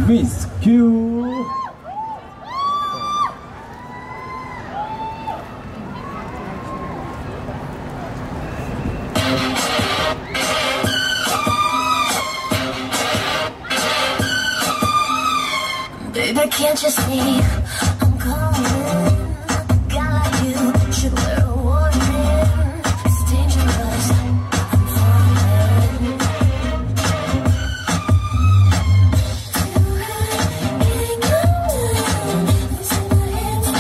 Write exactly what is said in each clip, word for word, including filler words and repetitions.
Miss Q。 Baby, can't you see I'm coming? A guy like you should wear a warning. It's dangerous, I'm falling. Getting down, losing my hands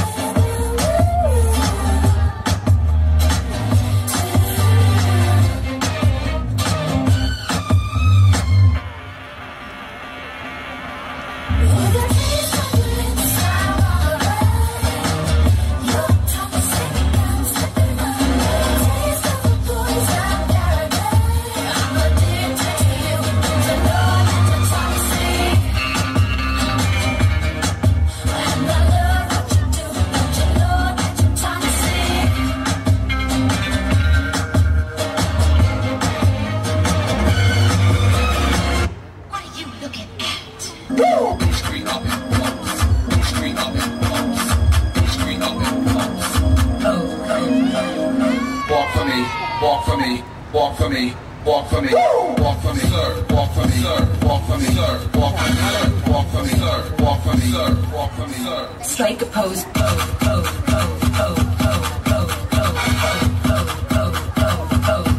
Walk for me, walk for me, walk for me, walk for me, walk for me, sir, walk for me, sir, walk for me, sir, walk for me, sir, walk for me, sir, walk for me, sir, walk for me, sir. Strike a pose, pose, pose, pose, pose, pose, pose, pose, pose, pose, pose, pose,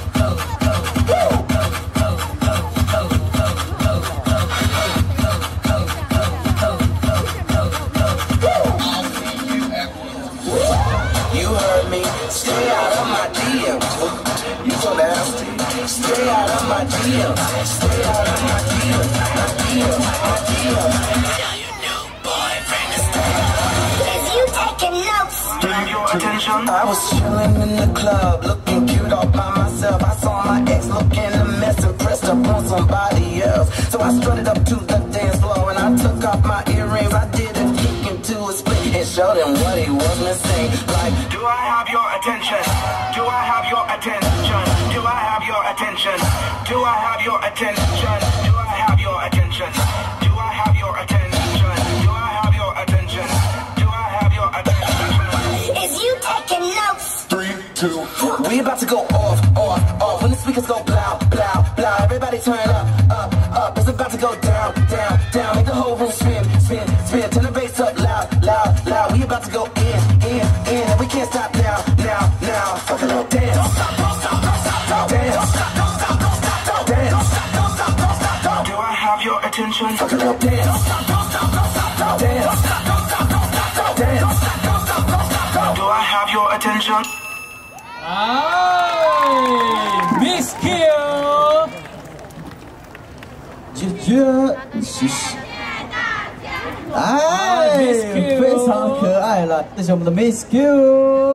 You heard me, stay out of my D Ms. You so nasty. Stay out of my D Ms. Stay out of my D Ms. My D Ms, my D Ms. Tell your new boyfriend to stay. Is you taking notes? Give your attention. I was chilling in the club, looking cute all by myself. I saw my ex looking a mess and pressed up on somebody else. So I strutted up to the dance floor and I took off my earrings. I did a kick into a split and showed him what he was missing. Like, do I have your attention? Do I have your attention? Do I have your attention? Do I have your attention? Do I have your attention? Do I have your attention? Do I have your attention? Do I have your attention? Is you taking notes? Three, two, one. We about to go off, off, off. When the speakers go blow, blow, blow. Everybody turn up, up, up. It's about to go down, down, down. Make the whole room spin, spin, spin. Turn the bass up loud, loud, loud. We about to go in, in, in. And we can't stop now, now, now. Fuck a little dance. Don't stop, don't stop, don't stop, dance. Don't stop, don't stop, don't stop, don't dance. Don't stop, don't stop, don't stop, don't. Do I have your attention? Fuck a little dance. Don't stop, don't stop, don't stop, don't dance. Don't stop, don't stop, don't stop, don't dance. Don't stop, don't stop, don't stop, don't. Do I have your attention? 哎 ，Miss Q， 姐姐，谢谢。哎，非常可爱了，这是我们的 Miss Q。